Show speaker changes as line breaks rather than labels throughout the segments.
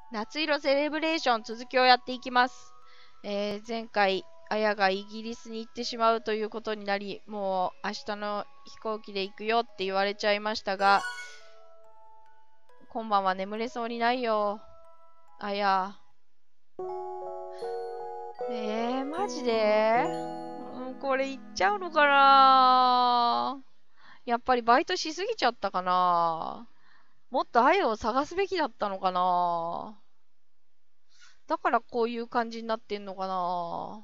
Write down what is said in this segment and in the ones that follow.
夏色セレブレーション続きをやっていきます。前回、あやがイギリスに行ってしまうということになり、もう明日の飛行機で行くよって言われちゃいましたが、今晩は眠れそうにないよ。あや。マジでこれ行っちゃうのかな。やっぱりバイトしすぎちゃったかな。もっとあやを探すべきだったのかな。だからこういう感じになってんのかな。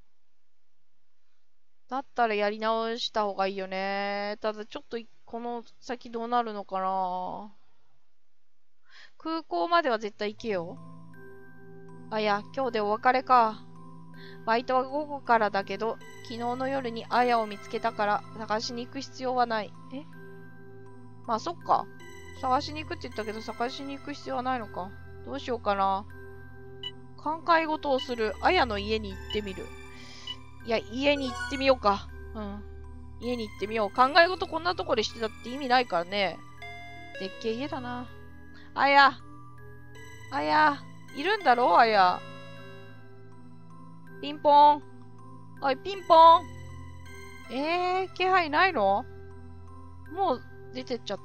だったらやり直した方がいいよね。ただちょっとこの先どうなるのかな。空港までは絶対行けよ。あ、いや、今日でお別れか。バイトは午後からだけど、昨日の夜にあやを見つけたから探しに行く必要はない。まあそっか。探しに行くって言ったけど探しに行く必要はないのか。どうしようかな。考え事をする。あやの家に行ってみる。いや、家に行ってみようか。家に行ってみよう。考え事こんなとこでしてたって意味ないからね。でっけえ家だな。あや。あや。いるんだろあや。ピンポン。おい、ピンポン。気配ないの？もう出てっちゃった？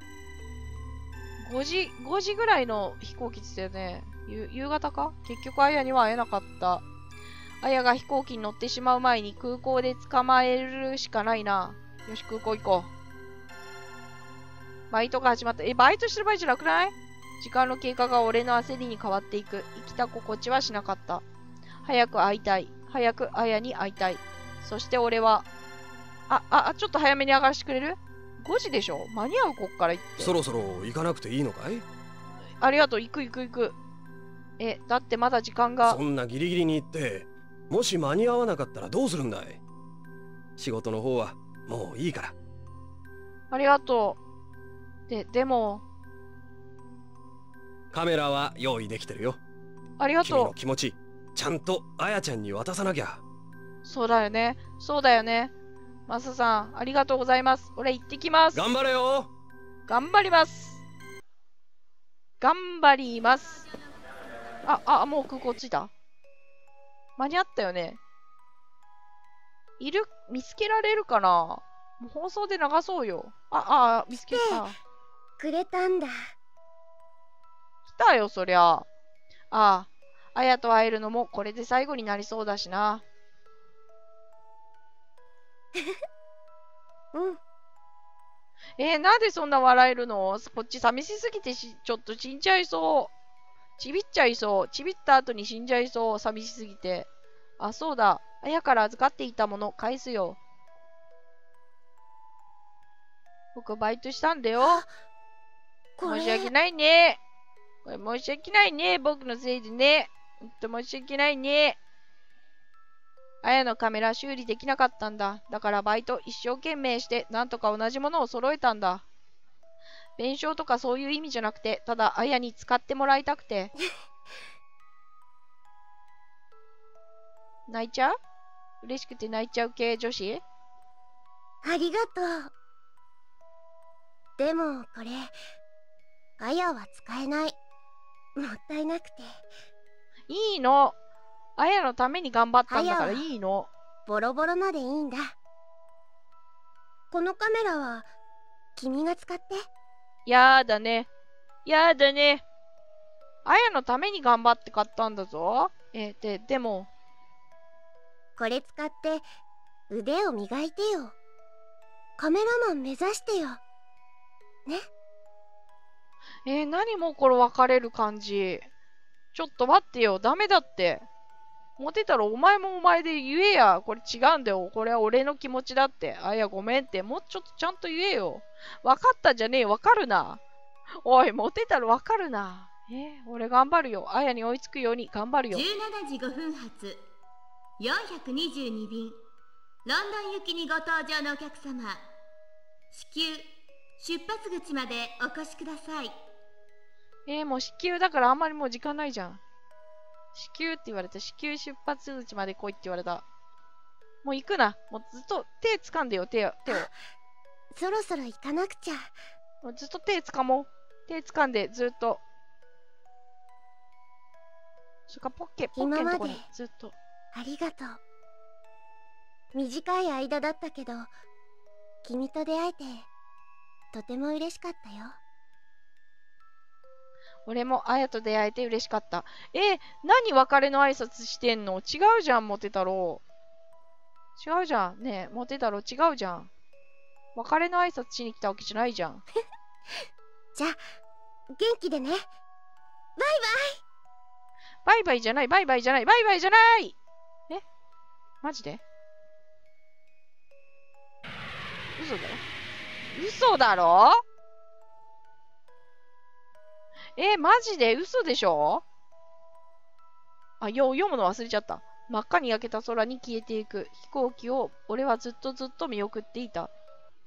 5 時ぐらいの飛行機でしたよね。夕方か？結局あやには会えなかった。あやが飛行機に乗ってしまう前に空港で捕まえるしかないな。よし、空港行こう。バイトが始まった。バイトしてる場合じゃなくない？時間の経過が俺の焦りに変わっていく。生きた心地はしなかった。早く会いたい。早くあやに会いたい。そして俺は、ちょっと早めに上がらしてくれる？ 5 時でしょ？間に合う？こっから行って。
そろそろ行かなくていいのかい？
ありがとう。行く。だってまだ時間が。
そんなギリギリに行って、もし間に合わなかったらどうするんだい？仕事の方はもういいから。
ありがとう。でも。
カメラは用意できてるよ。
ありがとう。
君の気持ち、ちゃんとあやちゃんに渡さなきゃ。
そうだよね。マサさん、ありがとうございます。俺行ってきます。
頑張れよ。
頑張ります。もう空港着いた。間に合ったよね。見つけられるかな？もう放送で流そうよ。見つけた。
くれたんだ。
来たよ、そりゃ。あやと会えるのもこれで最後になりそうだしな。なんでそんな笑えるの？こっち寂しすぎてちょっと死んじゃいそう。ちびっちゃいそう。ちびった後に死んじゃいそう。寂しすぎて。そうだ。あやから預かっていたもの返すよ。僕バイトしたんだよ。申し訳ないね。申し訳ないね。僕のせいでね。ほんと申し訳ないね。あやのカメラ修理できなかったんだ。だからバイト一生懸命してなんとか同じものを揃えたんだ。弁償とかそういう意味じゃなくて、ただあやに使ってもらいたくて。泣いちゃう？嬉しくて泣いちゃう系女子？
ありがとう。でもこれ、あやは使えない。もったいなくて。
いいの。あやのために頑張ったんだからいいの。
ボロボロのでいいんだ。このカメラは君が使って。
やだね。あやのために頑張って買ったんだぞ。でも。
これ使って腕を磨いてよ。カメラマン目指してよ。ね。
何もうこれ別れる感じ。ちょっと待ってよ。ダメだって。モテたらお前もお前で言えや。これ違うんだよ。これは俺の気持ちだって。あやごめんって。もうちょっとちゃんと言えよ。分かったじゃねえ。分かるな。おい、モテたら分かるな。俺頑張るよ。あやに追いつくように頑張るよ。
17時5分発422便ロンドン行きにご搭乗のお客様、至急出発口までお越しください。
もう至急だからあんまりもう時間ないじゃん。至急って言われた。至急出発口まで来いって言われた。もう行くな。もうずっと手掴んでよ、手を。
そろそろ行かなくちゃ。
もうずっと手掴もう。手掴んでずっと。 それかポッケのとこにずっと。
ありがとう。短い間だったけど、君と出会えてとても嬉しかったよ。
俺もあやと出会えて嬉しかった。何別れの挨拶してんの？違うじゃん、モテ太郎。違うじゃん。ねえ、モテ太郎違うじゃん。別れの挨拶しに来たわけじゃないじゃん。
じゃあ、元気でね。バイバイ。
バイバイじゃない、バイバイじゃない、バイバイじゃない。マジで？嘘だろ？嘘だろ？マジで嘘でしょ？読むの忘れちゃった。真っ赤に焼けた空に消えていく飛行機を俺はずっと見送っていた。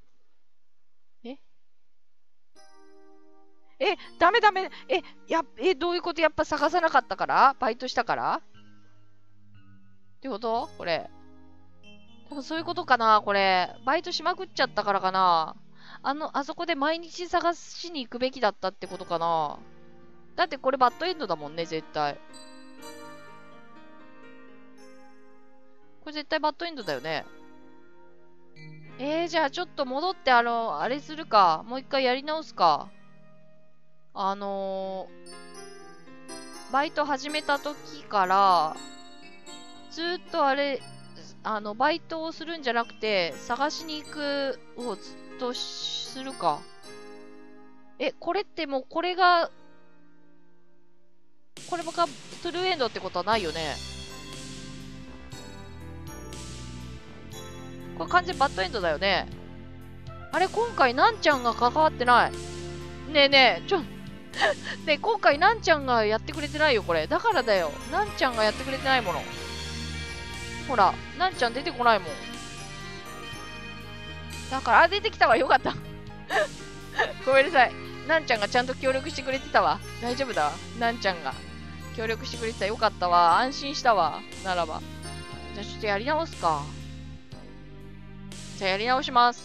ダメ。どういうこと？やっぱ探さなかったから？バイトしたからってこと？これ。多分そういうことかなこれ。バイトしまくっちゃったからかな。あそこで毎日探しに行くべきだったってことかな。だってこれバッドエンドだもんね、絶対。これ絶対バッドエンドだよね。じゃあちょっと戻ってあれするか。もう一回やり直すか。バイト始めた時から、ずっとバイトをするんじゃなくて、探しに行くをずっとするか。これってもうこれもトゥルーエンドってことはないよね。これ完全バッドエンドだよね。あれ、今回なんちゃんが関わってない。ねえ、ねえ、今回なんちゃんがやってくれてないよ、これ。だからだよ。なんちゃんがやってくれてないもの。ほら、なんちゃん出てこないもん。だから、出てきたわ。よかった。ごめんなさい。なんちゃんがちゃんと協力してくれてたわ。大丈夫だわ。なんちゃんが協力してくれてた。よかったわ。安心したわ。ならば。じゃあちょっとやり直すか。じゃあやり直します。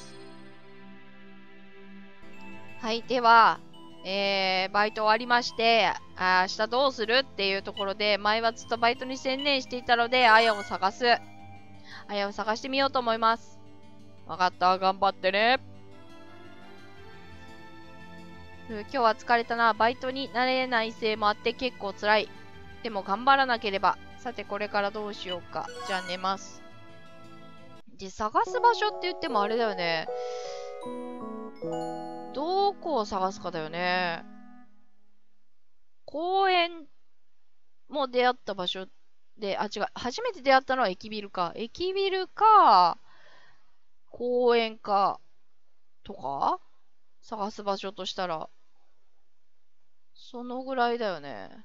はい。では、バイト終わりまして、明日どうするっていうところで、前はずっとバイトに専念していたので、あやを探してみようと思います。わかった。頑張ってね。今日は疲れたな。バイトに慣れないせいもあって結構辛い。でも頑張らなければ。さて、これからどうしようか。じゃあ寝ます。で、探す場所って言ってもあれだよね。どこを探すかだよね。公園も出会った場所で、違う。初めて出会ったのは駅ビルか。駅ビルか、公園か、とか探す場所としたら、そのぐらいだよね。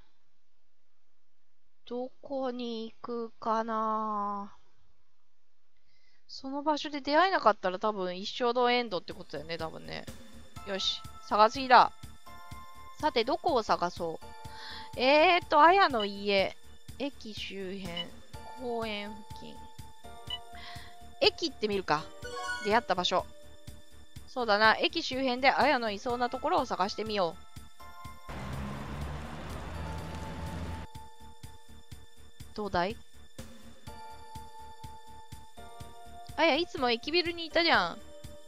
どこに行くかな。その場所で出会えなかったら多分一生のエンドってことだよね、多分ね。よし、探す日だ。さて、どこを探そう。あやの家、駅周辺、公園付近。駅ってみるか。出会った場所。そうだな、駅周辺であやのいそうなところを探してみよう。どうだい？あや、いつも駅ビルにいたじゃん。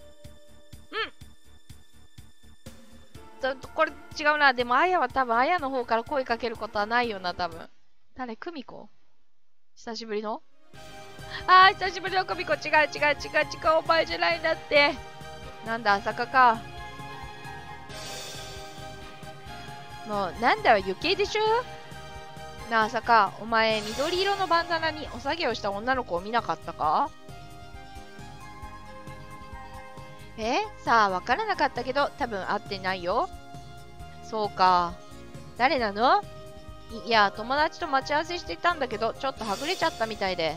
これ違うな。でも、あやは多分、あやの方から声かけることはないよな、多分。誰？久美子？久しぶりの？久しぶりの久美子。違う、お前じゃないんだって。なんだ、朝霞か。もう、なんだよ、余計でしょ？なあ、朝霞、お前、緑色のバンダナにお下げをした女の子を見なかったか？さあ、わからなかったけど、多分会ってないよ。そうか。誰なの？いや、友達と待ち合わせしてたんだけど、ちょっとはぐれちゃったみたいで。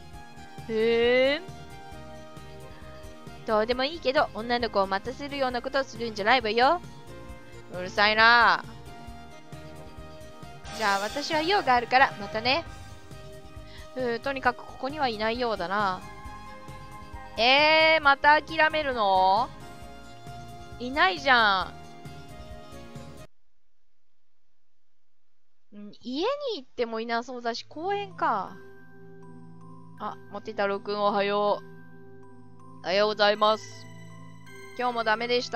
どうでもいいけど、女の子を待たせるようなことをするんじゃないわよ。うるさいな。じゃあ、私は用があるから、またね。とにかくここにはいないようだな。また諦めるの？いないじゃん。 家に行ってもいなそうだし、公園か。あ、モテ太郎くんおはよう。おはようございます。今日もダメでした。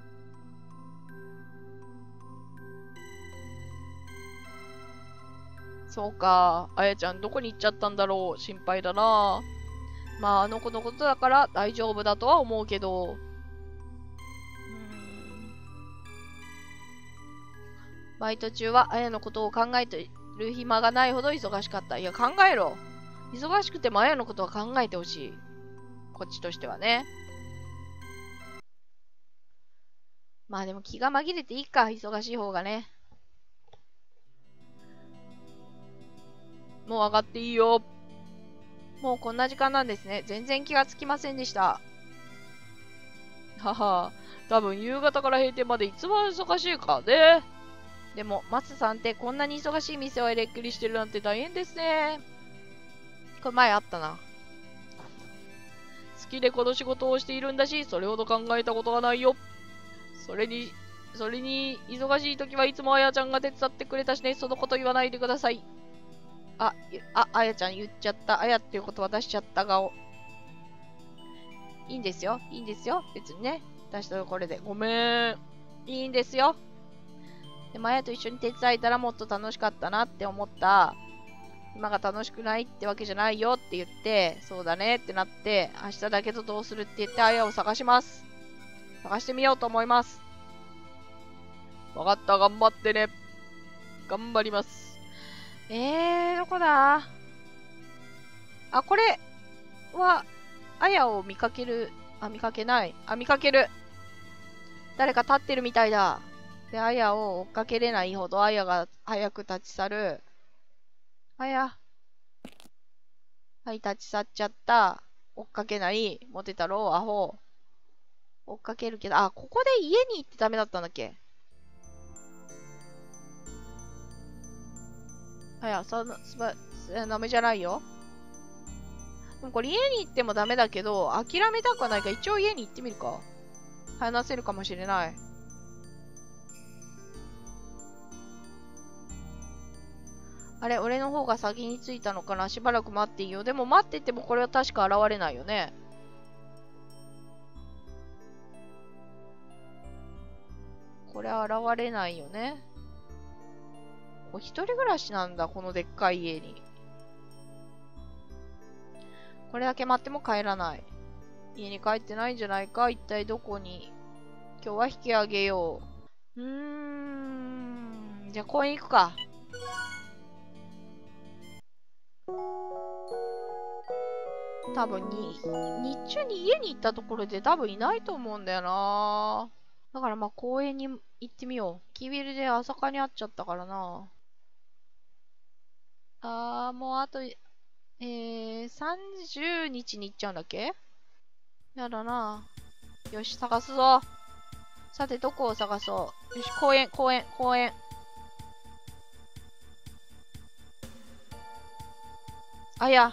そうか。あやちゃんどこに行っちゃったんだろう。心配だな。まあ、あの子のことだから大丈夫だとは思うけど。バイト中はあやのことを考えている暇がないほど忙しかった。いや、考えろ。忙しくてもあやのことは考えてほしい。こっちとしてはね。まあでも気が紛れていいか。忙しい方がね。もう上がっていいよ。もうこんな時間なんですね。全然気がつきませんでした。はは。多分夕方から閉店までいつも忙しいからね。でも、マスさんってこんなに忙しい店をエレックリしてるなんて大変ですね。これ前あったな。好きでこの仕事をしているんだし、それほど考えたことがないよ。それに、忙しい時はいつもあやちゃんが手伝ってくれたしね、そのこと言わないでください。あやちゃん言っちゃった。あやっていうことは出しちゃった顔。いいんですよ。いいんですよ。別にね。出したらこれで。ごめん。いいんですよ。でもあやと一緒に手伝えたらもっと楽しかったなって思った。今が楽しくないってわけじゃないよって言って、そうだねってなって、明日だけどどうするって言ってあやを探します。探してみようと思います。わかった、頑張ってね。頑張ります。どこだ？あ、これは、あやを見かける。見かけない。見かける。誰か立ってるみたいだ。で、あやを追っかけれないほどあやが早く立ち去る。あや。はい、立ち去っちゃった。追っかけない。モテ太郎、アホ。追っかけるけど、ここで家に行ってダメだったんだっけ？あや、ダメじゃないよ。でもこれ家に行ってもダメだけど、諦めたくはないから一応家に行ってみるか。話せるかもしれない。あれ、俺の方が先に着いたのかな？しばらく待っていいよ。でも待っててもこれは確か現れないよね。これは現れないよね。一人暮らしなんだ、このでっかい家に。これだけ待っても帰らない。家に帰ってないんじゃないか？一体どこに？今日は引き上げよう。じゃあ公園行くか。多分日中に家に行ったところで多分いないと思うんだよな。だからまあ公園に行ってみよう。キビルで朝霞に会っちゃったからな。もうあと、30日に行っちゃうんだっけ？やだな。よし、探すぞ。さて、どこを探そう。よし、公園。あや、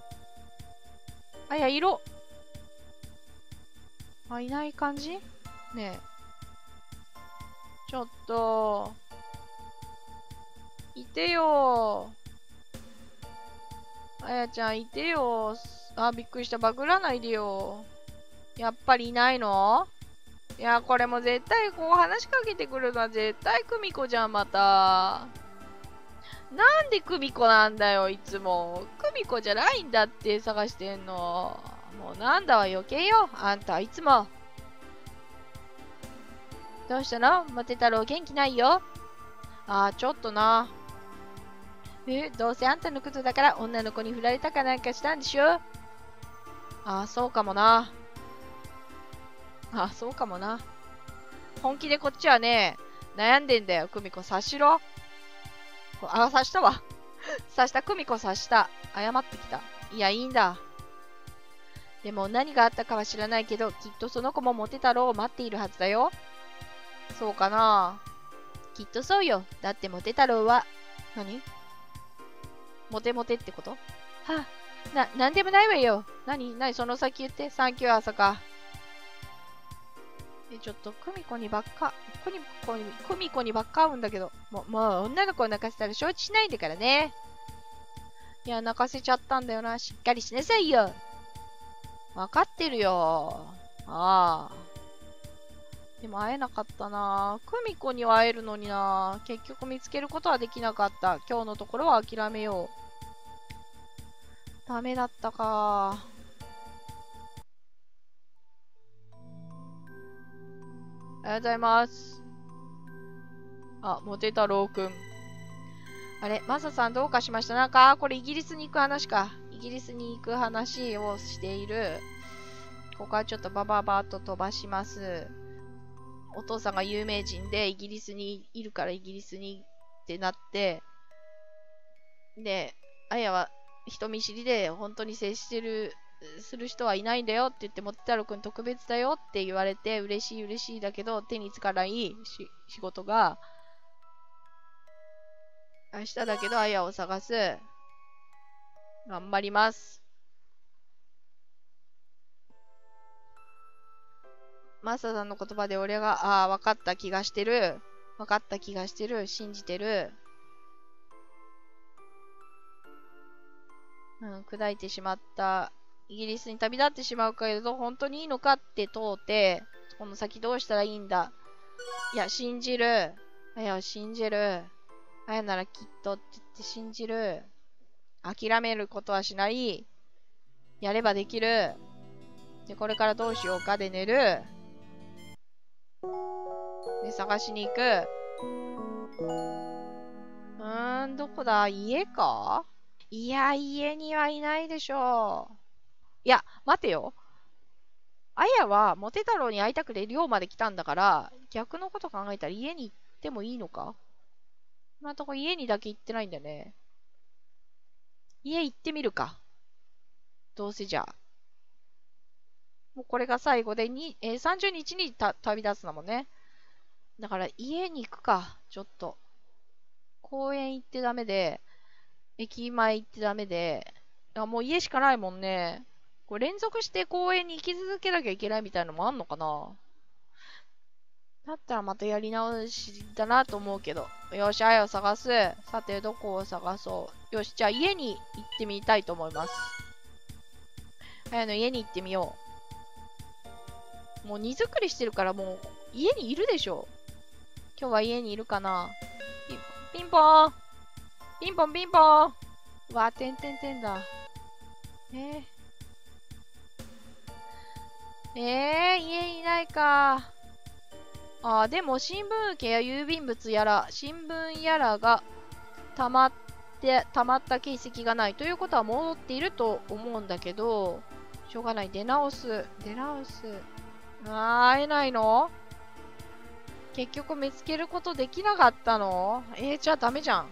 色。いない感じ？ねえ。ちょっと。いてよ。あやちゃんいてよ。びっくりした。バグらないでよ。やっぱりいないの？いや、これも絶対こう話しかけてくるのは絶対久美子じゃん、また。なんで久美子なんだよ、いつも。久美子じゃないんだって探してんの。もうなんだわ、余計よ。あんたいつも。どうしたの？モテ太郎元気ないよ。ちょっとな。どうせあんたのことだから女の子に振られたかなんかしたんでしょ？そうかもな。そうかもな。本気でこっちはね、悩んでんだよ、久美子。察しろ。察したわ。察した、久美子察した。謝ってきた。いや、いいんだ。でも何があったかは知らないけど、きっとその子もモテ太郎を待っているはずだよ。そうかな。きっとそうよ。だってモテ太郎は、何？モテモテってこと？なんでもないわよ。何その先言って。サンキュー、朝か。 ちょっと、久美子にばっか会うんだけど、もう女の子を泣かせたら承知しないんだからね。いや、泣かせちゃったんだよな。しっかりしなさいよ。わかってるよ。ああ。でも会えなかったな。久美子には会えるのにな。結局見つけることはできなかった。今日のところは諦めよう。ダメだったか。ありがとうございます。あ、モテ太郎くん。あれ、マサさんどうかしました？なんか、これイギリスに行く話か。イギリスに行く話をしている。ここはちょっとバババッと飛ばします。お父さんが有名人でイギリスにいるからイギリスにってなって、で、あやは人見知りで本当に接する人はいないんだよって言って、モテ太郎くん特別だよって言われて、嬉しい嬉しいだけど、手につかない仕事が、明日だけどあやを探す。頑張ります。マサさんの言葉で俺が、分かった気がしてる。分かった気がしてる。信じてる。砕いてしまった。イギリスに旅立ってしまうけれど、本当にいいのかって問うて、この先どうしたらいいんだ。いや、信じる。あやを信じる。あやならきっとって言って信じる。諦めることはしない。やればできる。で、これからどうしようかで寝る。で、探しに行く。どこだ？家か？いや、家にはいないでしょう。いや、待てよ。あやは、モテ太郎に会いたくて寮まで来たんだから、逆のこと考えたら家に行ってもいいのか？今のとこ家にだけ行ってないんだよね。家行ってみるか。どうせじゃあ。もうこれが最後で、30日に旅立つんだもんね。だから家に行くか。ちょっと。公園行ってダメで、駅前行ってダメで、もう家しかないもんね。これ連続して公園に行き続けなきゃいけないみたいなのもあんのかな？だったらまたやり直しだなと思うけど。よし、あやを探す。さて、どこを探そう。よし、じゃあ家に行ってみたいと思います。あやの家に行ってみよう。もう荷造りしてるからもう家にいるでしょ。今日は家にいるかな？ピンポーンピンポンピンポーン。うわ、てんてんてんだ。家にいないか。でも新聞受けや郵便物やら、新聞やらが溜まった形跡がないということは戻っていると思うんだけど、しょうがない。出直す。会えないの？結局見つけることできなかったの？じゃあダメじゃん。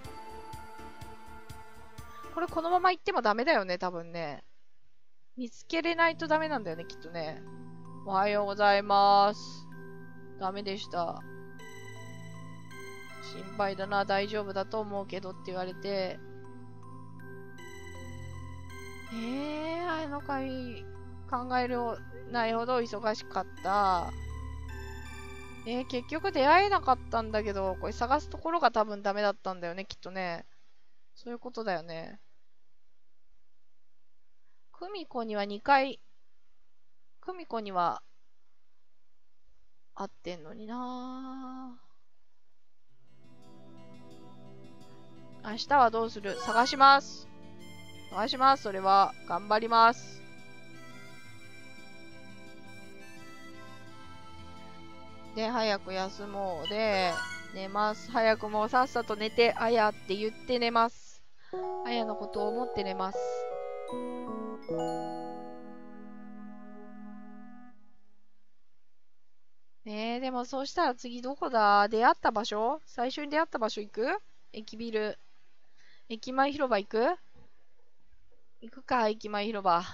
これこのまま行ってもダメだよね、多分ね。見つけれないとダメなんだよね、きっとね。おはようございます。ダメでした。心配だな、大丈夫だと思うけどって言われて。あやの会考えるないほど忙しかった。結局出会えなかったんだけど、これ探すところが多分ダメだったんだよね、きっとね。そういうことだよね。久美子には2回、久美子には会ってんのにな。明日はどうする？探します。それは。頑張ります。で、早く休もうで、寝ます。早くもうさっさと寝て、あやって言って寝ます。あやのことを思って寝ます。でもそうしたら次どこだ？出会った場所？最初に出会った場所行く？駅ビル。駅前広場行くか、駅前広場。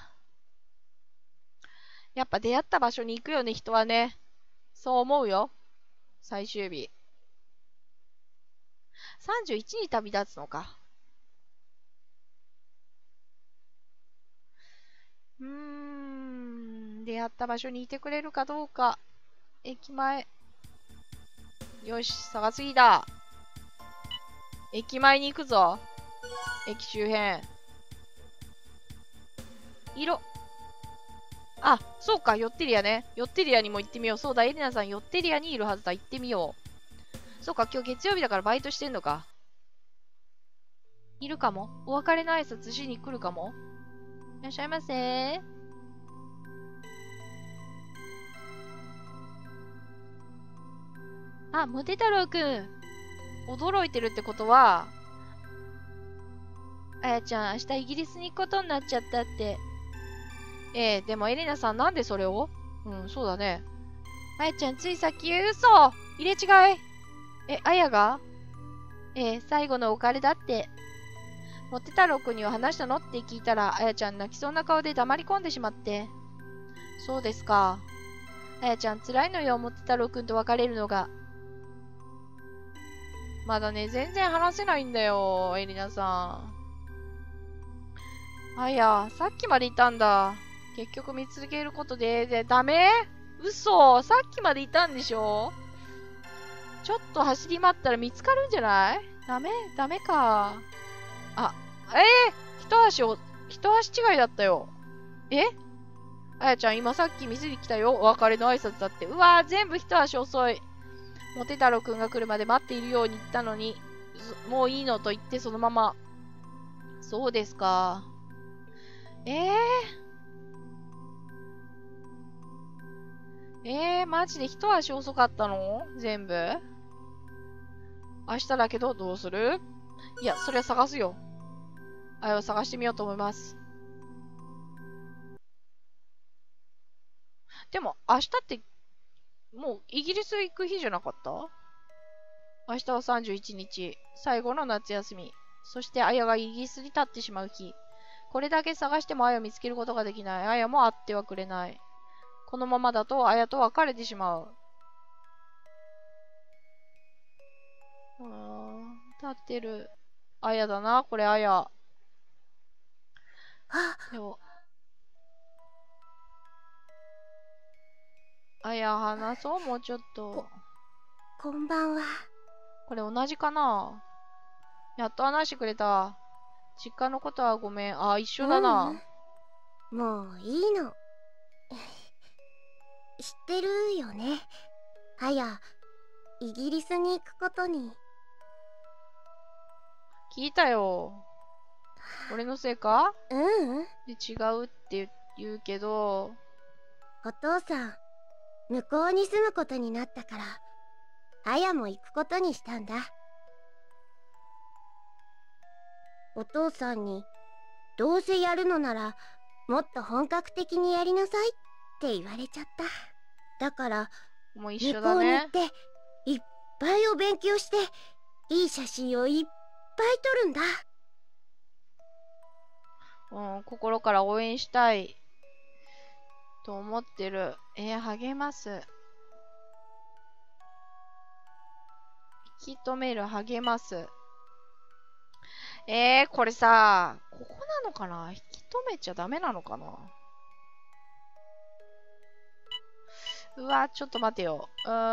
やっぱ出会った場所に行くよね、人はね。そう思うよ。最終日。31に旅立つのか。出会った場所にいてくれるかどうか。 駅前。よし、探すぎだ。駅前に行くぞ。駅周辺。あ、そうか、ヨッテリアね。ヨッテリアにも行ってみよう。そうだ、エリナさん、ヨッテリアにいるはずだ。行ってみよう。そうか、今日月曜日だからバイトしてんのか。いるかも。お別れの挨拶しに来るかも。いらっしゃいませ。あ、モテ太郎くん。驚いてるってことは、あやちゃん、明日イギリスに行くことになっちゃったって。でもエレナさんなんでそれを？うん、そうだね。あやちゃん、ついさっき嘘！入れ違い。あやが？最後のお別れだって。モテ太郎くんには話したのって聞いたら、あやちゃん泣きそうな顔で黙り込んでしまって。そうですか。あやちゃん、辛いのよ、モテ太郎くんと別れるのが。まだね、全然話せないんだよ、エリナさん。あや、さっきまでいたんだ。結局見続けることで、ダメ？嘘！さっきまでいたんでしょ？ちょっと走り回ったら見つかるんじゃない？ダメか。あ、一足違いだったよ。あやちゃん、今さっき店に来たよ。お別れの挨拶だって。うわー、全部一足遅い。モテ太郎くんが来るまで待っているように言ったのに、もういいのと言ってそのまま。そうですか。マジで一足遅かったの？全部？明日だけどどうする？いや、それは探すよ。あれを探してみようと思います。でも、明日って、もうイギリス行く日じゃなかった？明日は31日、最後の夏休み。そして、あやがイギリスに立ってしまう日。これだけ探してもあやを見つけることができない。あやも会ってはくれない。このままだと、あやと別れてしまう。立ってる。あやだな、これあや。でも、あや、話そう、もうちょっと。
こんばんは。
これ同じかな？やっと話してくれた。実家のことはごめん。あ、一緒だな。
もういいの。知ってるよね。あや、イギリスに行くことに。
聞いたよ。俺のせいか？で、違うって言うけど。
お父さん、向こうに住むことになったから、あやも行くことにしたんだ。お父さんに、どうせやるのなら、もっと本格的にやりなさいって言われちゃった。だから、
もう一緒
向こうに行
だね。
っていっぱいお勉強していい写真をいっぱい撮るんだ。
心から応援したいと思ってる。励ます。引き止める、励ます。これさ、ここなのかな？引き止めちゃダメなのかな？うわ、ちょっと待てよ。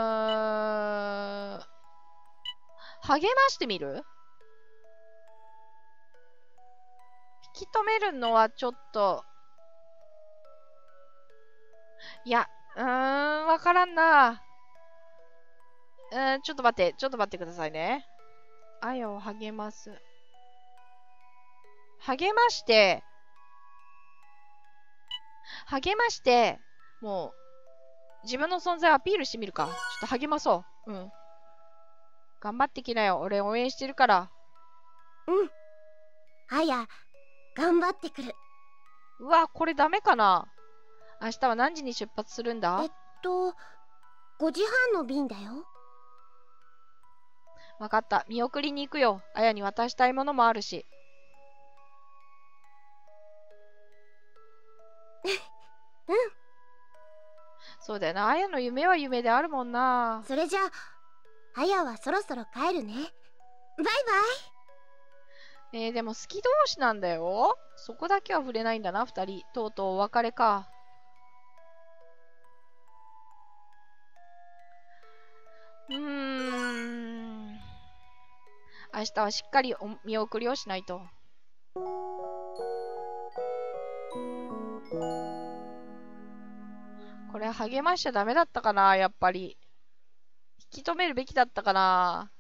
励ましてみる？引き止めるのはちょっと、いや、わからんな。ちょっと待ってくださいね。あやを励ます。励まして、もう、自分の存在をアピールしてみるか。ちょっと励まそう。頑張ってきなよ。俺応援してるから。
あや、頑張ってくる。
うわ、これダメかな？明日は何時に出発するんだ？
5時半の便だよ。
わかった。見送りに行くよ。あやに渡したいものもあるし。そうだよな。あやの夢は夢であるもんな。
それじゃあやはそろそろ帰るね。バイバイ。
でも好き同士なんだよ。そこだけは触れないんだな、二人。とうとうお別れか。 明日はしっかり見送りをしないと。これ励ましちゃダメだったかな、やっぱり。引き止めるべきだったかな。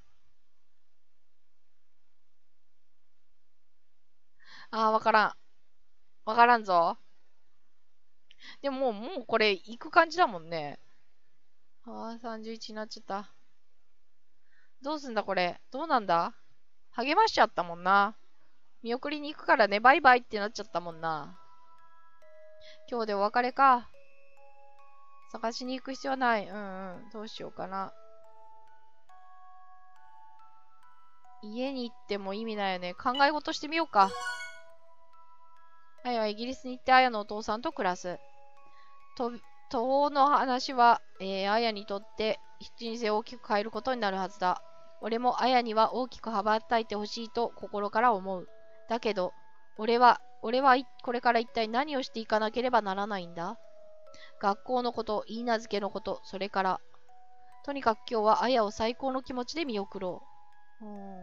わからん。わからんぞ。でももうこれ行く感じだもんね。31になっちゃった。どうすんだこれ。どうなんだ？励ましちゃったもんな。見送りに行くからね、バイバイってなっちゃったもんな。今日でお別れか。探しに行く必要はない。どうしようかな。家に行っても意味ないよね。考え事してみようか。あやはイギリスに行ってあやのお父さんと暮らす。途方の話は、あやにとって人生を大きく変えることになるはずだ。俺もあやには大きく羽ばたいてほしいと心から思う。だけど、俺はこれから一体何をしていかなければならないんだ。学校のこと、許嫁のこと、それから。とにかく今日はあやを最高の気持ちで見送ろう。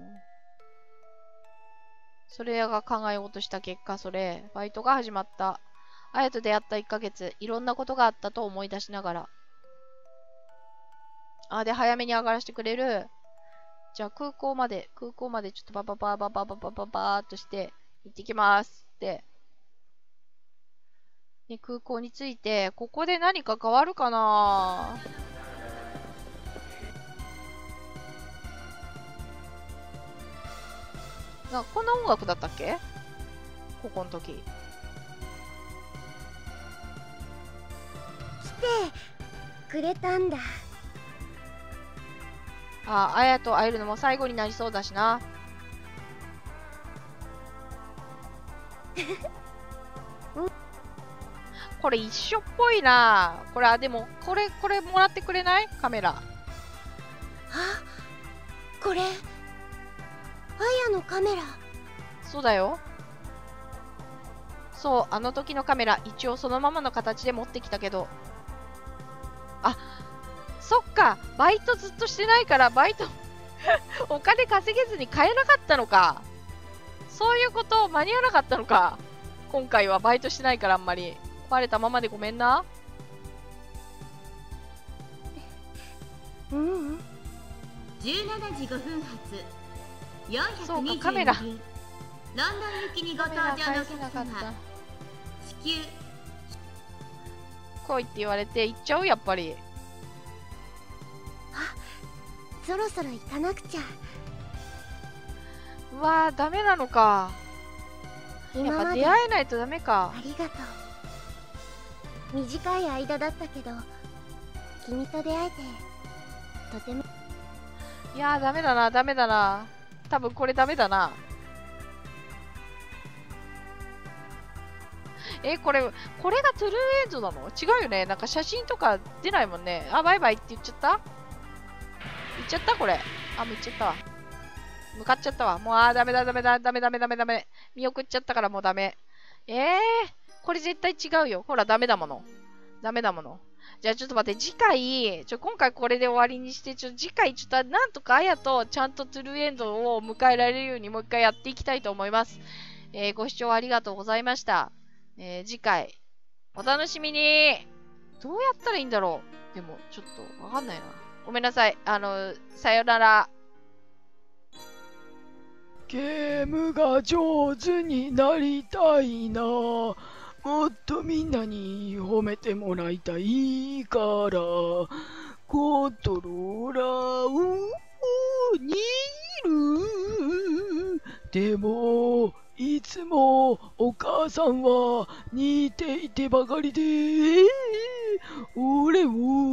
それが考えようとした結果、バイトが始まった。あやと出会った1ヶ月、いろんなことがあったと思い出しながら。で、早めに上がらせてくれる。じゃあ空港までちょっとバーっとして行ってきますって。ね、空港に着いて、ここで何か変わるかな？こんな音楽だったっけ？ここの時。
来てくれたんだ。
あやと会えるのも最後になりそうだしな。これ一緒っぽいな。これ、でも、これもらってくれない？カメラ。
これ、あやのカメラ。
そうだよ。そう、あの時のカメラ、一応そのままの形で持ってきたけど。そっか、バイトずっとしてないから、バイトお金稼げずに買えなかったのか。そういうこと、間に合わなかったのか。今回はバイトしてないからあんまり。壊れたままでごめんな。
17時5分発422
カメラ
便ロンドン行きにご搭乗のお客様、至急
来いって言われて行っちゃう、やっぱり。
そろそろ行かなくちゃ。
うわー、ダメなのか。やっぱ出会えないとダメか。
ありがとう。短い間だったけど、君と出会えてとても。
いやー、ダメだな。多分これダメだな。これがトゥルーエンドなの？違うよね。なんか写真とか出ないもんね。バイバイって言っちゃった？行っちゃったこれ。もう行っちゃったわ。向かっちゃったわ。もう、ダメ。見送っちゃったからもうダメ。これ絶対違うよ。ほら、ダメだもの。じゃあちょっと待って、次回、今回これで終わりにして、次回なんとかあやとちゃんとトゥルーエンドを迎えられるようにもう一回やっていきたいと思います。ご視聴ありがとうございました。次回、お楽しみに。どうやったらいいんだろう。でも、ちょっとわかんないな。ごめんなさい。さよなら。
ゲームが上手になりたいな。もっとみんなに褒めてもらいたいから、コントローラーを握る。でも、いつもお母さんは似ていてばかりで、俺を